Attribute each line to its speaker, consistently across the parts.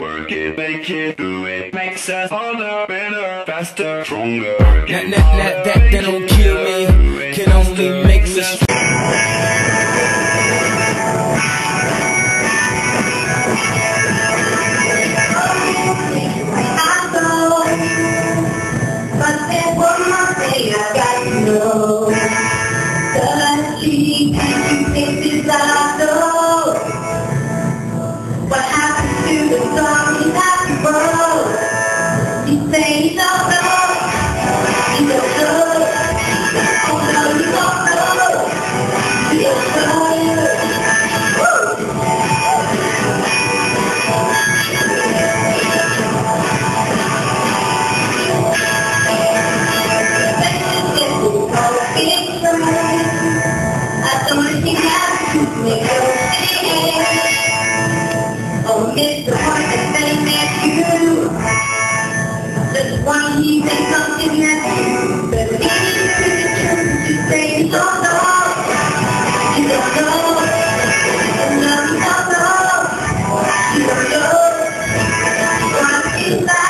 Speaker 1: Work it, make it, do it. Makes us harder, better, faster, stronger.
Speaker 2: That don't kill me, can only make us
Speaker 3: but there's one more thing I got to know. Does she think this I know? What happened to the story that you wrote? You say you don't know. You don't know. Oh no, you don't know. You don't know. I don't think I could make oh, miss the one that they met you. Just one you say something that you but it's you say you don't know. You don't know. No, you don't know. You don't know. What is that?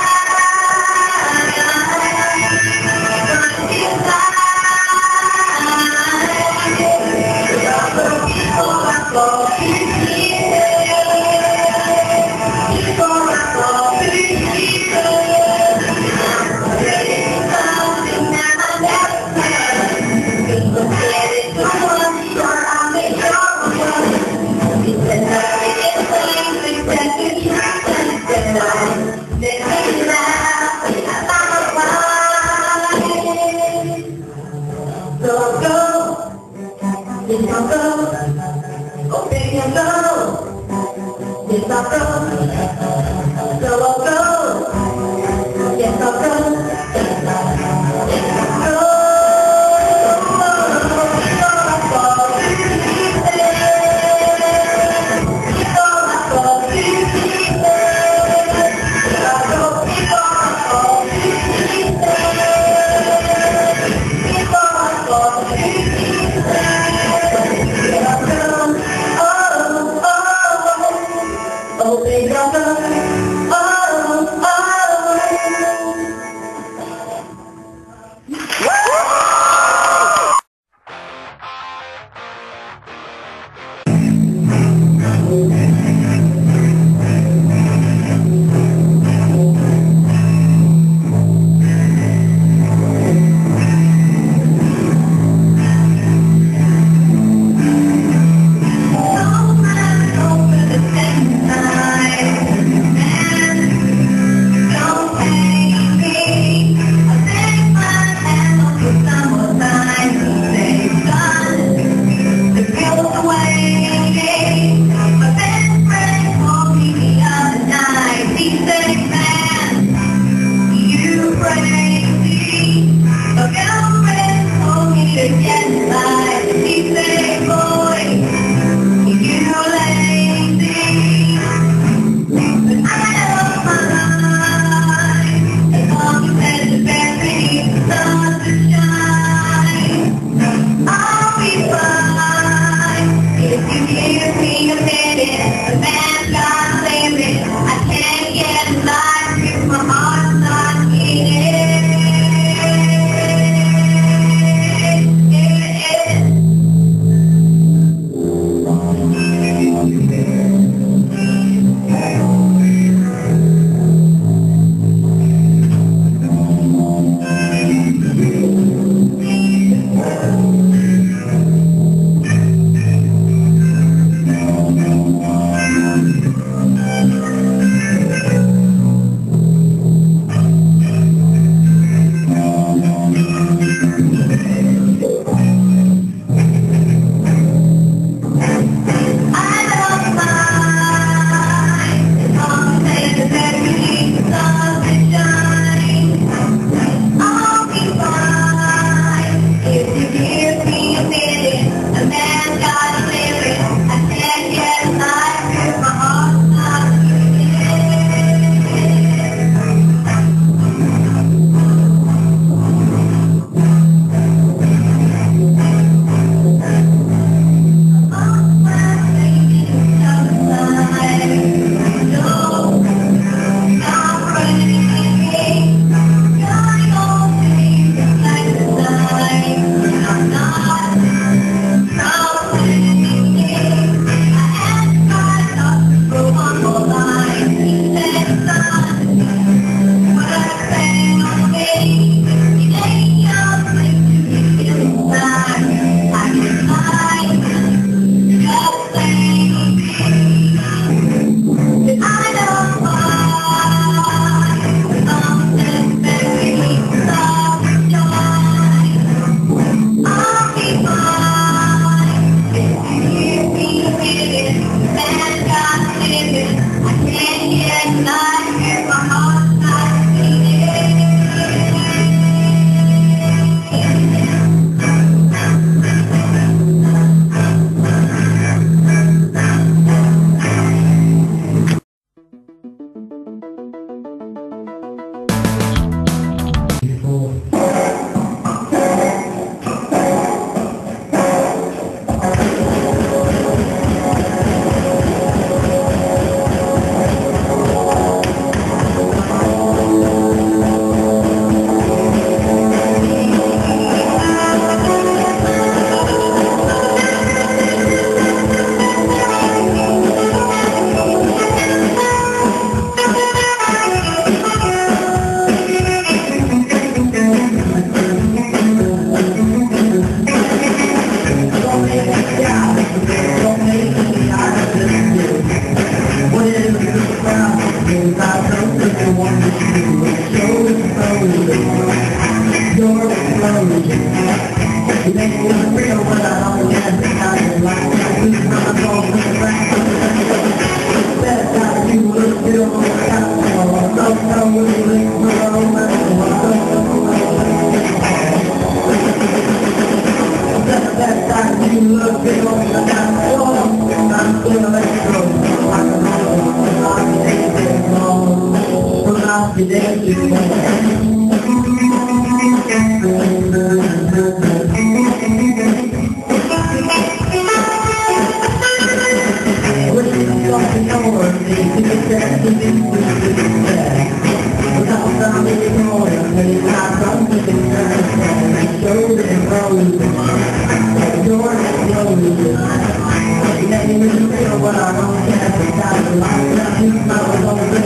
Speaker 3: What I don't care,